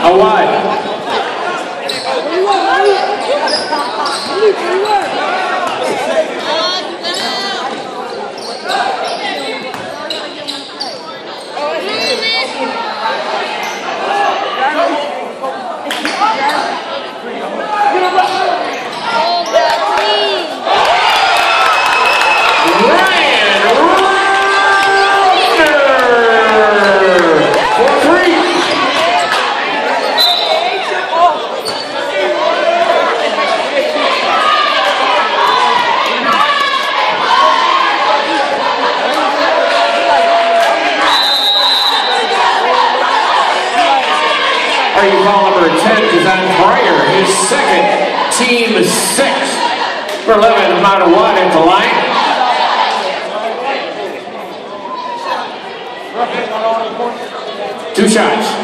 a wide. You call number 10 is on Breyer, his second, team 6 for 11 amount of one at the line. Two shots.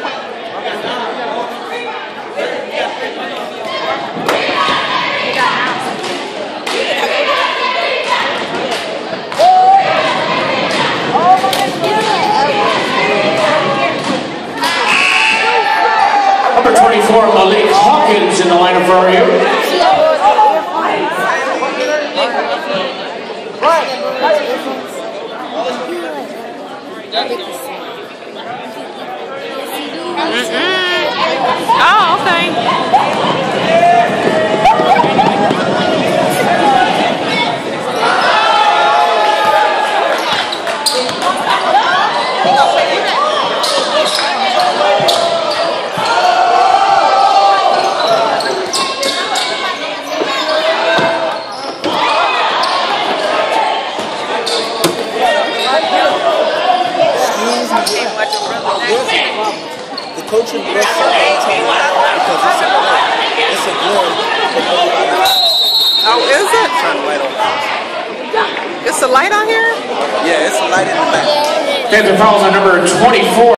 Number 24, Malik Hawkins in the lineup for you. Oh, okay. The coaching bless because it's a good. Oh, is it? Turn the light on. It's a light on here? Yeah, it's a light in the back. Panther fouls on number 24.